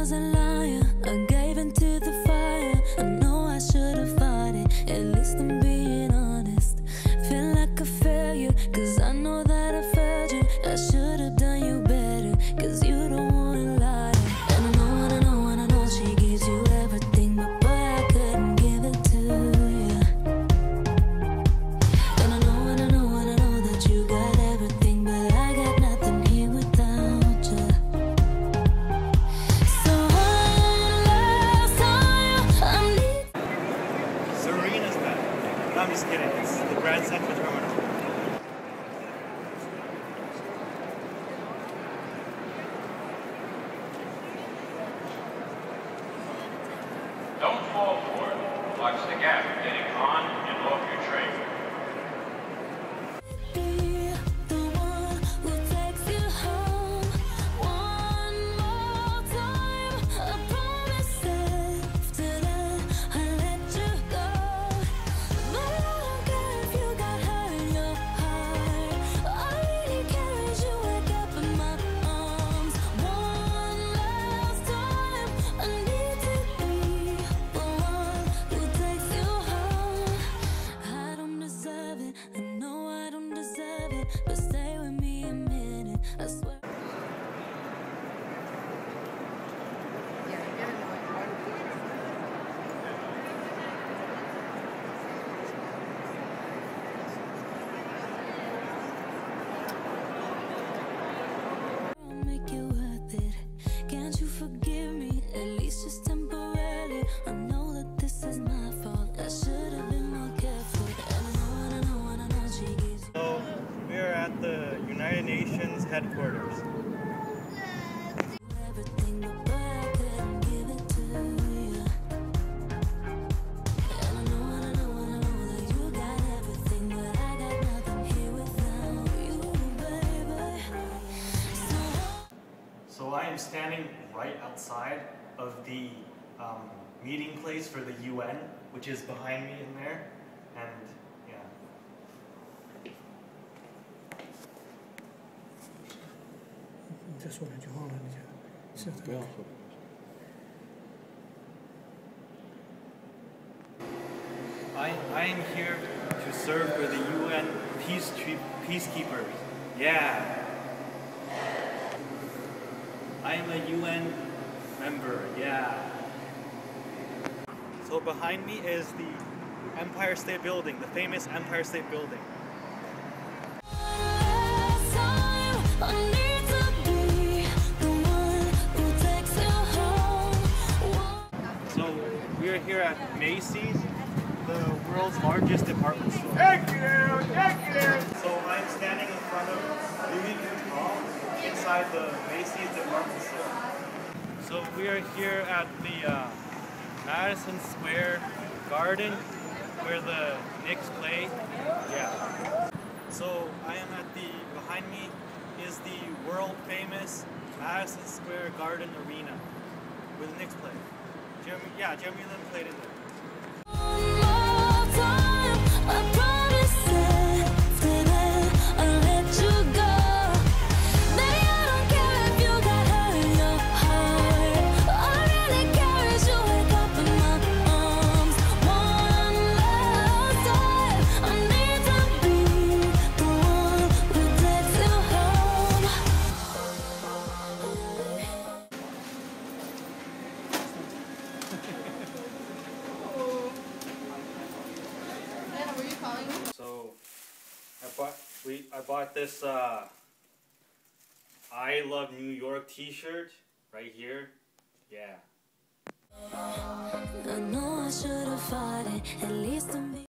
was a liar, I gave into the fire. I know I should have fought it, at least I'm being honest. Feel like a failure, cause I know that I failed you. I should have done you better, cause you don't wanna lie. And I know she gives you everything, but boy, I couldn't give it to you. And I know that you got everything, but I got nothing here without you. So last time I need. Serena's back. No, I'm just kidding. It's the Grand Central Terminal. Don't fall for it. Watch the gap getting on and off your train. Be the one who takes you home one more time. I promise after that I'll let you go. But I don't care if you got hurt in your heart. All I really care is you wake up in my arms one last time. I need to be the one who takes you home. I don't deserve it, I know I don't deserve it, but stay with me a minute, I swear. I'll make it worth it. Can't you forgive me, at least just temporarily? I know that this is my fault, I should have been more careful. And I know she gives you So, we are at the United Nations headquarters. everything, but boy, I couldn't give it to you. And I know that you got everything, but I got nothing here without you, baby. So I am standing right outside of the meeting place for the UN, which is behind me in there, and yeah. انت صورة جهارة I am here to serve for the UN peacekeepers. Yeah. I am a UN member. Yeah. So behind me is the Empire State Building, the famous Empire State Building. last time I need to be the one who takes you home. So we are here at Macy's, the world's largest department store. Thank you, thank you. So I'm standing in front of Louis Vuitton inside the Macy's department store. So we are here at the Madison Square Garden where the Knicks play. Yeah. So I am at the, behind me is the world famous Madison Square Garden Arena where the Knicks play. Jeremy Lin played in there. One more time, I promise after that I'll let you go. Baby, I don't care if you got hurt in your heart. All I really care is you wake up in my arms one last time. I need to be the one who takes you home. Were you calling me? So I bought this I Love New York t-shirt right here. Yeah. I know I should have fought it, at least I'm